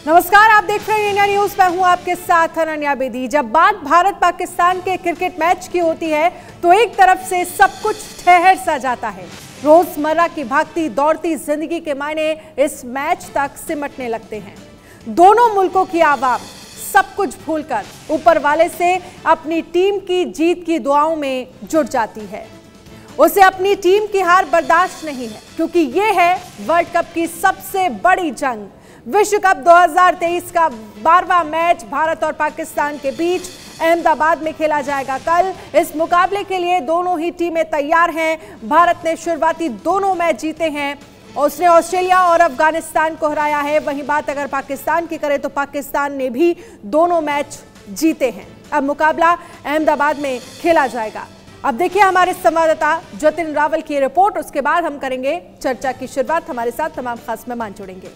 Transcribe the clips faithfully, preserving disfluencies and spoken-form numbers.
नमस्कार, आप देख रहे हैं इंडिया न्यूज। मैं हूं आपके साथ अनन्या बेदी। जब बात भारत पाकिस्तान के क्रिकेट मैच की होती है तो एक तरफ से सब कुछ ठहर सा जाता है। रोजमर्रा की भागती दौड़ती जिंदगी के मायने इस मैच तक सिमटने लगते हैं। दोनों मुल्कों की आवाम सब कुछ भूलकर ऊपर वाले से अपनी टीम की जीत की दुआओं में जुट जाती है। उसे अपनी टीम की हार बर्दाश्त नहीं है, क्योंकि ये है वर्ल्ड कप की सबसे बड़ी जंग। विश्व कप दो हज़ार तेईस का बारहवां मैच भारत और पाकिस्तान के बीच अहमदाबाद में खेला जाएगा कल। इस मुकाबले के लिए दोनों ही टीमें तैयार हैं। भारत ने शुरुआती दोनों मैच जीते हैं। उसने ऑस्ट्रेलिया और अफगानिस्तान को हराया है। वहीं बात अगर पाकिस्तान की करें तो पाकिस्तान ने भी दोनों मैच जीते हैं। अब मुकाबला अहमदाबाद में खेला जाएगा। अब देखिए हमारे संवाददाता जतिन रावल की रिपोर्ट। उसके बाद हम करेंगे चर्चा की शुरुआत। हमारे साथ तमाम खास मेहमान जुड़ेंगे।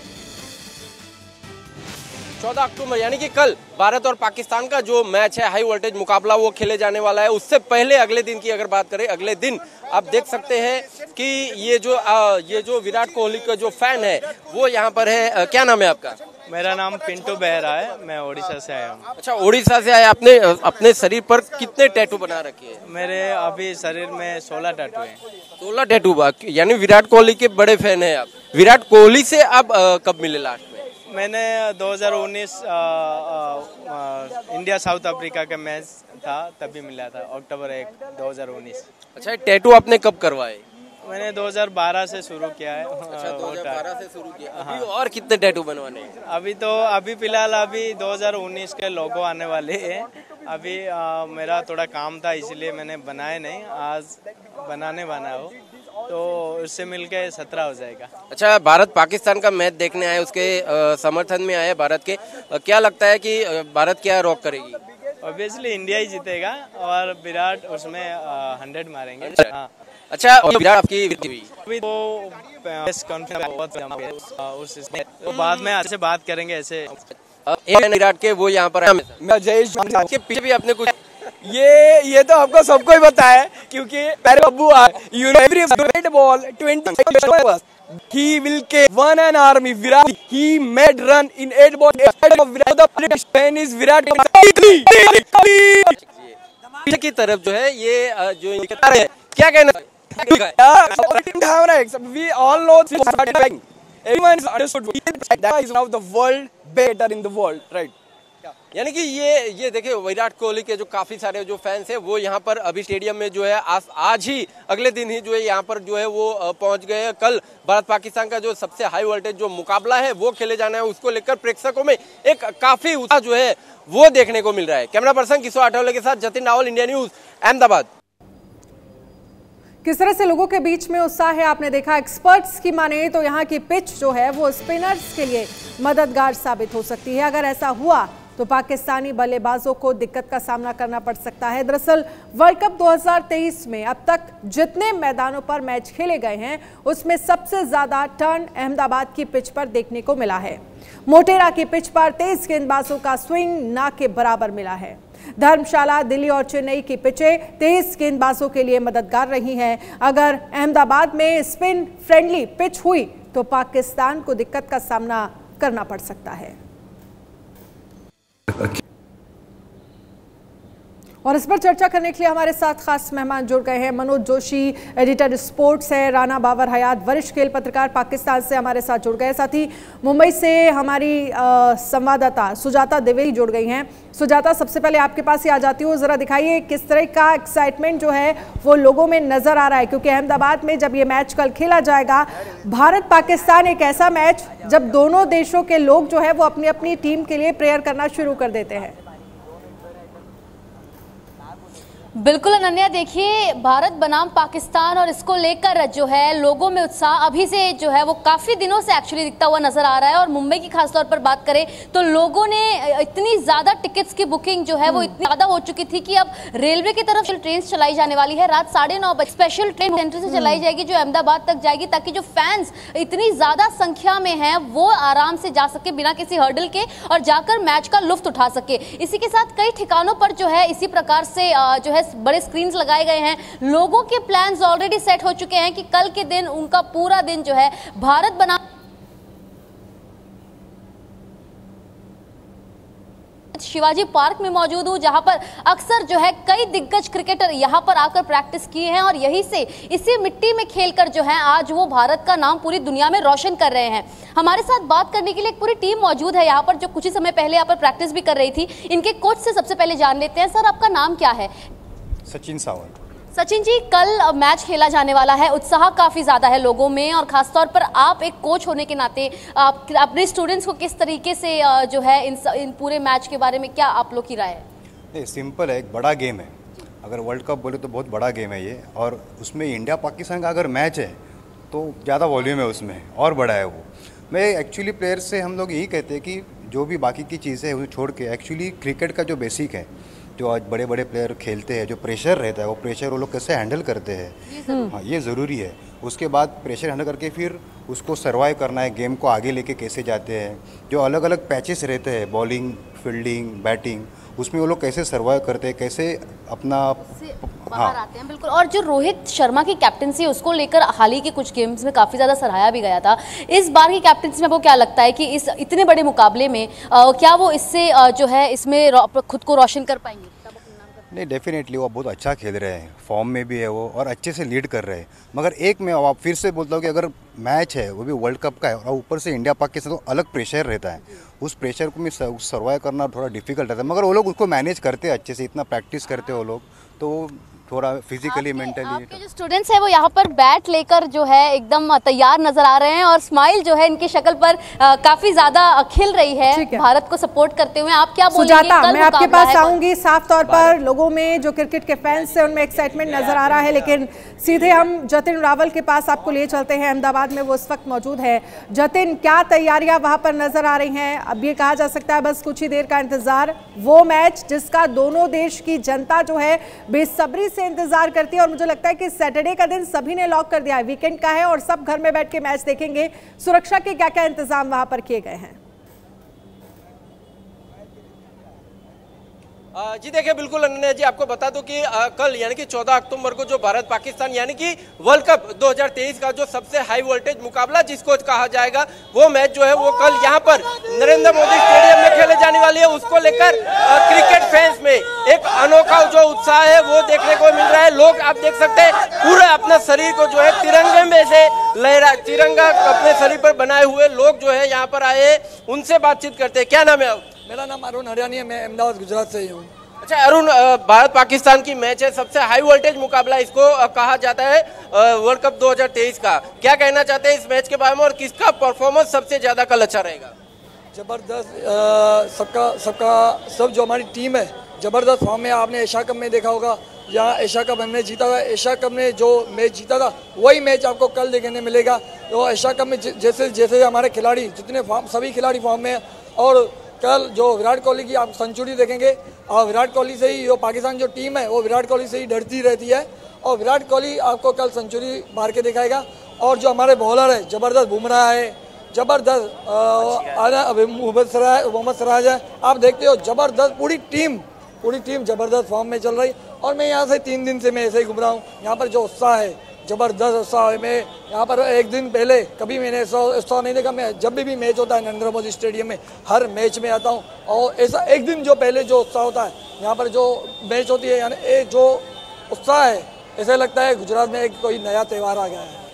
चौदह अक्टूबर यानी कि कल भारत और पाकिस्तान का जो मैच है, हाई वोल्टेज मुकाबला, वो खेले जाने वाला है। उससे पहले अगले दिन की अगर बात करें, अगले दिन आप देख सकते हैं कि ये जो आ, ये जो विराट कोहली का जो फैन है वो यहाँ पर है। आ, क्या नाम है आपका? मेरा नाम पिंटू बेहरा है। मैं ओडिशा से आया हूँ। अच्छा, ओडिशा से आया। आपने अपने शरीर पर कितने टैटू बना रखे हैं? मेरे अभी शरीर में सोलह टैटू हैं। सोलह टैटू, यानी विराट कोहली के बड़े फैन है आप। विराट कोहली से आप आ, कब मिले लास्ट में? मैंने दो हज़ार उन्नीस इंडिया साउथ अफ्रीका का मैच था तभी मिला था, अक्टूबर एक दो हज़ार उन्नीस। अच्छा, टैटू आपने कब करवाए? मैंने दो हज़ार बारह से शुरू किया है। अच्छा, दो हज़ार बारह से शुरू किया। अभी और कितने टैटू बनवाने हैं? अभी तो अभी फिलहाल अभी दो हज़ार उन्नीस के लोगो आने वाले हैं। अभी आ, मेरा थोड़ा काम था इसलिए मैंने बनाए नहीं, आज बनाने वाला हो तो उससे मिलके सत्रह हो जाएगा। अच्छा, भारत पाकिस्तान का मैच देखने आए, उसके आ, समर्थन में आए भारत के। आ, क्या लगता है कि भारत क्या रॉक करेगी? ऑब्वियसली इंडिया ही जीतेगा और विराट उसमें हंड्रेड मारेंगे। हाँ। अच्छा, विराट आपकी अभी तो तो बाद में अच्छे बात करेंगे। ऐसे विराट के वो यहाँ पर जयेश के पीछे भी अपने कुछ ये ये तो आपको सबको ही पता है, क्योंकि पहले Babbu you know every great ball twenty he will kill one an army. Virat he made run in eight ball of Virat. The fan is Virat पीछे की तरफ जो है ये जो है, क्या कहना है? We all know everyone is understood that is now the world better in the world, right? यानी कि ये ये देखिए विराट कोहली के जो काफी सारे जो फैंस हैं वो यहाँ पर अभी स्टेडियम में जो है आज आज ही अगले दिन ही जो है यहाँ पर जो है वो पहुंच गए हैं। कल भारत पाकिस्तान का जो सबसे हाई वोल्टेज जो मुकाबला है वो खेले जाना है, उसको लेकर प्रेक्षकों में एक काफी उत्साह जो है वो देखने को मिल रहा है। कैमरा पर्सन किशोर आठवले के साथ जतिन रावल, इंडिया न्यूज, अहमदाबाद। किस तरह से लोगों के बीच में उत्साह है आपने देखा। एक्सपर्ट्स की माने तो यहाँ की पिच जो है वो स्पिनर्स के लिए मददगार साबित हो सकती है। अगर ऐसा हुआ तो पाकिस्तानी बल्लेबाजों को दिक्कत का सामना करना पड़ सकता है। दरअसल वर्ल्ड कप दो हज़ार तेईस में अब तक जितने मैदानों पर मैच खेले गए हैं उसमें सबसे ज्यादा टर्न अहमदाबाद की पिच पर देखने को मिला है। मोटेरा की पिच पर तेज गेंदबाजों का स्विंग ना के बराबर मिला है। धर्मशाला, दिल्ली और चेन्नई की पिचें तेज गेंदबाजों के लिए मददगार रही हैं। अगर अहमदाबाद में स्पिन फ्रेंडली पिच हुई तो पाकिस्तान को दिक्कत का सामना करना पड़ सकता है। और इस पर चर्चा करने के लिए हमारे साथ खास मेहमान जुड़ गए हैं। मनोज जोशी, एडिटर स्पोर्ट्स है। राना बाबर हयात, वरिष्ठ खेल पत्रकार, पाकिस्तान से हमारे साथ जुड़ गए। साथ ही मुंबई से हमारी संवाददाता सुजाता द्विवेदी जुड़ गई हैं। सुजाता, सबसे पहले आपके पास ही आ जाती हूँ, जरा दिखाइए किस तरह का एक्साइटमेंट जो है वो लोगों में नजर आ रहा है, क्योंकि अहमदाबाद में जब ये मैच कल खेला जाएगा, भारत पाकिस्तान एक ऐसा मैच जब दोनों देशों के लोग जो है वो अपनी अपनी टीम के लिए प्रेयर करना शुरू कर देते हैं। बिल्कुल अनन्या, देखिए भारत बनाम पाकिस्तान और इसको लेकर जो है लोगों में उत्साह अभी से जो है वो काफ़ी दिनों से एक्चुअली दिखता हुआ नजर आ रहा है। और मुंबई की खासतौर पर बात करें तो लोगों ने इतनी ज़्यादा टिकट्स की बुकिंग जो है वो इतनी ज़्यादा हो चुकी थी कि अब रेलवे की तरफ ट्रेन चलाई जाने वाली है। रात साढ़े नौ बजे स्पेशल ट्रेन सेंटर से चलाई जाएगी जो अहमदाबाद तक जाएगी, ताकि जो फैंस इतनी ज़्यादा संख्या में हैं वो आराम से जा सके बिना किसी हर्डल के और जाकर मैच का लुफ्त उठा सके। इसी के साथ कई ठिकानों पर जो है इसी प्रकार से जो है बड़े स्क्रीन्स लगाए गए हैं। लोगों के प्लान्स ऑलरेडी सेट हो चुके हैं कि कल के दिन उनका पूरा दिन जो है भारत बना शिवाजी पार्क में मौजूद हूँ, जहां पर अक्सर जो है कई दिग्गज क्रिकेटर यहां पर आकर प्रैक्टिस किए हैं और यही से इसी मिट्टी में खेलकर जो है आज वो भारत का नाम पूरी दुनिया में रोशन कर रहे हैं। हमारे साथ बात करने के लिए एक पूरी टीम मौजूद है यहाँ पर, जो कुछ ही समय पहले यहाँ पर प्रैक्टिस भी कर रही थी। इनके कोच से सबसे पहले जान लेते हैं। सर, आपका नाम क्या है? सचिन सावंत। सचिन जी, कल मैच खेला जाने वाला है, उत्साह काफी ज्यादा है लोगों में और खासतौर पर आप एक कोच होने के नाते आप अपने स्टूडेंट्स को किस तरीके से जो है इन, इन पूरे मैच के बारे में क्या आप लोग की राय है? नहीं, सिंपल है, एक बड़ा गेम है। अगर वर्ल्ड कप बोले तो बहुत बड़ा गेम है ये, और उसमें इंडिया पाकिस्तान का अगर मैच है तो ज़्यादा वॉल्यूम है उसमें और बड़ा है वो। मैं एक्चुअली प्लेयर से हम लोग यही कहते हैं कि जो भी बाकी की चीज़ें हैं उसे छोड़ के एक्चुअली क्रिकेट का जो बेसिक है, जो आज बड़े बड़े प्लेयर खेलते हैं, जो प्रेशर रहता है वो प्रेशर वो लोग कैसे हैंडल करते हैं, हाँ ये ज़रूरी है। उसके बाद प्रेशर हैंडल करके फिर उसको सर्वाइव करना है, गेम को आगे लेके कैसे जाते हैं, जो अलग अलग पैचेस रहते हैं, बॉलिंग, फील्डिंग, बैटिंग, उसमें वो लोग कैसे सर्वाइव करते हैं, कैसे अपना बाहर आते हैं। बिल्कुल। और जो रोहित शर्मा की कैप्टनसी है उसको लेकर हाल ही के कुछ गेम्स में काफ़ी ज़्यादा सराहाया भी गया था। इस बार की कैप्टनसी में वो क्या लगता है कि इस इतने बड़े मुकाबले में आ, क्या वो इससे आ, जो है इसमें खुद को रोशन कर पाएंगे? नहीं, डेफिनेटली वो बहुत अच्छा खेल रहे हैं, फॉर्म में भी है वो और अच्छे से लीड कर रहे हैं। मगर एक मैं आप फिर से बोलता हूँ कि अगर मैच है वो भी वर्ल्ड कप का है और ऊपर से इंडिया पाकिस्तान तो अलग प्रेशर रहता है, उस प्रेशर को मैं सर्वाइव करना थोड़ा डिफिकल्ट रहता है। मगर वो लोग उसको मैनेज करते हैं अच्छे से, इतना प्रैक्टिस करते हैं वो लोग, तो थोड़ा फिजिकली मेंटली। आपके जो स्टूडेंट्स हैं वो यहाँ पर बैट लेकर जो है एकदम तैयार नजर आ रहे हैं और स्माइल जो है इनकी शक्ल पर आ, काफी ज्यादा खिल रही है, है भारत को सपोर्ट करते हुए। आप क्या बोलेंगे? सुजाता, मैं आपके पास आऊंगी। साफ तौर पर लोगों में जो क्रिकेट के फैंस हैं उनमें एक्साइटमेंट नजर आ रहा है, लेकिन सीधे हम जतिन रावल के पास आपको ले चलते हैं। अहमदाबाद में वो इस वक्त मौजूद है। जतिन, क्या तैयारियां वहां पर नजर आ रही हैं? अब ये कहा जा सकता है बस कुछ ही देर का इंतजार, वो मैच जिसका दोनों देश की जनता जो है बेसब्री से इंतजार करती है और मुझे लगता है कि सैटरडे का दिन सभी ने लॉक कर दिया है, वीकेंड का है और सब घर में बैठ के मैच देखेंगे। सुरक्षा के क्या क्या इंतजाम वहां पर किए गए हैं? जी देखिए, बिल्कुल अनन्या जी, आपको बता दूं कि आ, कल यानी कि चौदह अक्टूबर को जो भारत पाकिस्तान यानी कि वर्ल्ड कप दो हज़ार तेईस का जो सबसे हाई वोल्टेज मुकाबला जिसको कहा जाएगा, वो मैच जो है वो कल यहां पर नरेंद्र मोदी स्टेडियम में खेले जाने वाली है। उसको लेकर क्रिकेट फैंस में एक अनोखा जो उत्साह है वो देखने को मिल रहा है। लोग आप देख सकते हैं पूरे अपने शरीर को जो है तिरंगे में से लहरा तिरंगा अपने शरीर पर बनाए हुए लोग जो है यहाँ पर आए, उनसे बातचीत करते हैं। क्या नाम है? मेरा नाम अरुण हरियाणी है, मैं अहमदाबाद गुजरात से ही हूँ। अच्छा अरुण, भारत पाकिस्तान की मैच है, सबसे हाई वोल्टेज मुकाबला इसको कहा जाता है वर्ल्ड कप दो हज़ार तेईस का। क्या कहना चाहते हैं इस मैच के बारे में और किसका परफॉर्मेंस सबसे ज्यादा कल अच्छा रहेगा? जबरदस्त, सबका सबका सब जो हमारी टीम है जबरदस्त फॉर्म में। आपने एशिया कप में देखा होगा, यहाँ एशिया कप हमने जीता था, एशिया कप में जो मैच जीता था वही मैच आपको कल देखने मिलेगा। तो एशिया कप में जैसे जैसे हमारे खिलाड़ी जितने फॉर्म सभी खिलाड़ी फॉर्म में, और कल जो विराट कोहली की आप सेंचुरी देखेंगे, और विराट कोहली से ही जो पाकिस्तान जो टीम है वो विराट कोहली से ही डरती रहती है, और विराट कोहली आपको कल सेंचुरी मार के दिखाएगा। और जो हमारे बॉलर है जबरदस्त, बुमराह है जबरदस्त, मोहम्मद सिराज मोहम्मद सिराज है, आप देखते हो जबरदस्त, पूरी टीम पूरी टीम जबरदस्त फॉर्म में चल रही। और मैं यहाँ से तीन दिन से मैं ऐसे ही घूम रहा हूँ, यहाँ पर जो उत्साह है जबरदस्त उत्साह है। मैं यहाँ पर एक दिन पहले कभी मैंने ऐसा उत्साह नहीं देखा। मैं जब भी, भी मैच होता है नरेंद्र मोदी स्टेडियम में हर मैच में आता हूँ, और ऐसा एक दिन जो पहले जो उत्साह होता है यहाँ पर जो मैच होती है, यानी ये जो उत्साह है ऐसा लगता है गुजरात में एक कोई नया त्यौहार आ गया है।